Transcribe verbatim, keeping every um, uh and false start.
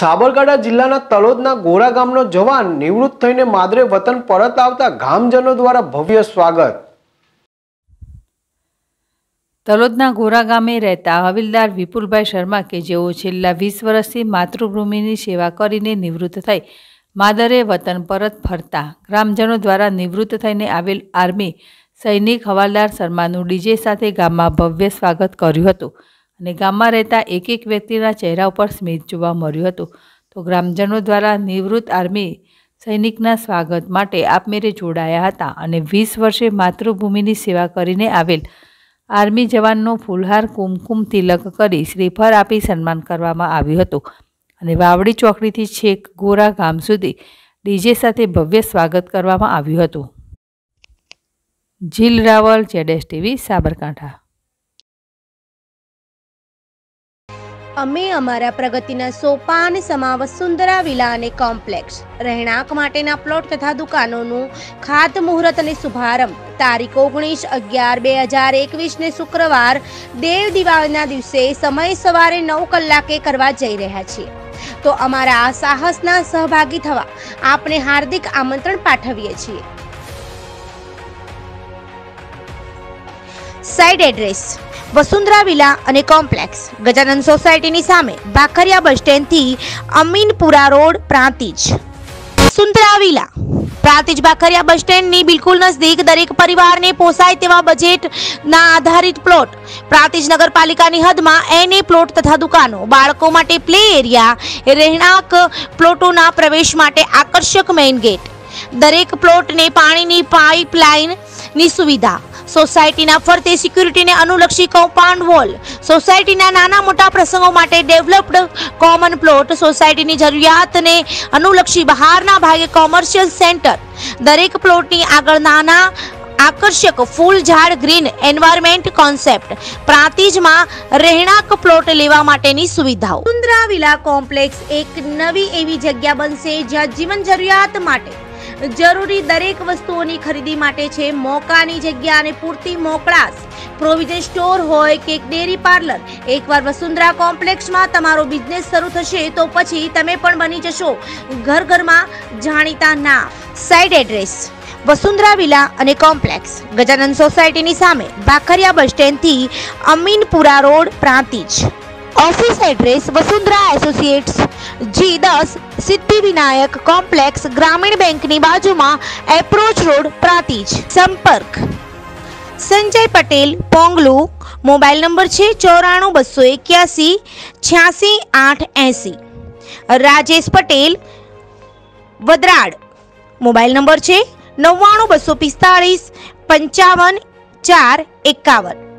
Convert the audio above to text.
સાબરકાંઠા જિલ્લાના તલોદના ગોરા ગામનો જવાન નિવૃત્ત થઈને માદરે વતન પરત આવતા ગામજનો દ્વારા ભવ્ય સ્વાગત। તલોદના ગોરા ગામે રહેતા હવીલદાર વિપુલભાઈ શર્મા કે જેઓ છેલ્લા વીસ વર્ષથી માતૃભૂમિની સેવા કરીને નિવૃત્ત થઈ માદરે વતન પરત ફરતા ગ્રામજનો દ્વારા નિવૃત્ત થઈને આવેલ આર્મી સૈનિક હવાલદાર શર્માનું ડીજે સાથે ગામમાં ભવ્ય સ્વાગત કર્યું હતું અને ગામમાં રહેતા એક એક વ્યક્તિના ચહેરા ઉપર સ્મિત જોવા મળ્યું હતું। તો ગ્રામજનો દ્વારા નિવૃત્ત આર્મી સૈનિકના સ્વાગત માટે આપમેળે જોડાયા હતા અને વીસ વર્ષે માતૃભૂમિની સેવા કરીને આવેલ આર્મી જવાનનો ફૂલહાર કુમકુમ તિલક કરી શ્રીફળ આપી સન્માન કરવામાં આવ્યું હતું અને વાવડી ચોકડીથી છેક ગોરા ગામ સુધી ડીજે સાથે ભવ્ય સ્વાગત કરવામાં આવ્યું હતું। જીલ રાવલ, જેડેશ ટીવી, સાબરકાંઠા। અમે અમારા પ્રગતિના સોપાન સમા વસુંધરા વિલા અને કોમ્પ્લેક્સ રહેણાંક માટેના પ્લોટ તથા દુકાનોનું ખાતમુહૂર્ત અને શુભારંભ તારીખ ઓગણીસ અગિયાર બે હજાર એકવીસ ને શુક્રવાર દેવ દિવાળીના દિવસે સમય સવારે નવ કલાકે કરવા જઈ રહ્યા છીએ। તો અમારા આ સાહસના સહભાગી થવા આપને હાર્દિક આમંત્રણ પાઠવીએ છીએ। સાઇટ એડ્રેસ વસુંધરા વિલા અને કોમ્પ્લેક્સ ગજાનંદ સોસાયટીની સામે બાખરિયા બસ સ્ટેન્ડથી Aminpura road, Prantij. Vasundhara villa Prantij Bakhariya bus સ્ટેન્ડની બિલકુલ નજદીક દરેક પરિવારને પોસાય તેવા બજેટના આધારિત પ્લોટ, પ્રાંતિજ નગરપાલિકાની હદમાં એને પ્લોટ તથા દુકાનો, બાળકો માટે પ્લે એરિયા, રહેણાંક પ્લોટોના પ્રવેશ માટે આકર્ષક મેઇન ગેટ, દરેક પ્લોટને પાણીની પાઇપલાઇનની સુવિધા, સોસાયટીના ફરતે સિક્યુરિટીને અનુલક્ષી કમ્પાઉન્ડ વોલ, સોસાયટીના નાના મોટા પ્રસંગો માટે ડેવલપ્ડ કોમન પ્લોટ, સોસાયટીની જરૂરિયાતને અનુલક્ષી બહારના ભાગે કોમર્શિયલ સેન્ટર, દરેક પ્લોટની આગળ નાના આકર્ષક ફૂલ ઝાડ ગ્રીન એન્વાયરમેન્ટ કોન્સેપ્ટ, પ્રાંતિજમાં રહેણાંક પ્લોટ લેવા માટેની સુવિધાઓ। વસુંધરા વિલા કોમ્પ્લેક્સ એક નવી એવી જગ્યા બનશે જ્યાં જીવન જરૂરિયાત માટે જરૂરી દરેક વસ્તુઓની ખરીદી માટે છે મોકાની જગ્યા અને પૂરતી મોકળાશ। પ્રોવિઝન સ્ટોર હોય કે ડેરી પાર્લર, એકવાર વસુંધરા કોમ્પ્લેક્સમાં તમારો બિઝનેસ શરૂ થશે તો પછી તમે પણ બની જશો ઘર ઘરમાં જાણીતા નામ। સાઇટ એડ્રેસ વસુંધરા વિલા અને કોમ્પ્લેક્સ ગજાનંદ સોસાયટીની સામે બાખરિયા બસ સ્ટેન્ડથી Aminpura road, Prantij. Office address Vasundhara associates G દસ સિદ્ધિવિનાયક કોમ્પ્લેક્સ ગ્રામીણ બેંકની બાજુમાં એપ્રોચ રોડ, પ્રાંતિજ। સંપર્ક સંજય પટેલ, પોંગલુ, મોબાઈલ નંબર છે ચોરાણું બસો એક્યાસી છ્યાસી આઠ એસી। રાજેશ પટેલ, વદરાડ, મોબાઈલ નંબર છે નવ્વાણું બસો પિસ્તાળીસ પંચાવન ચાર એકાવન।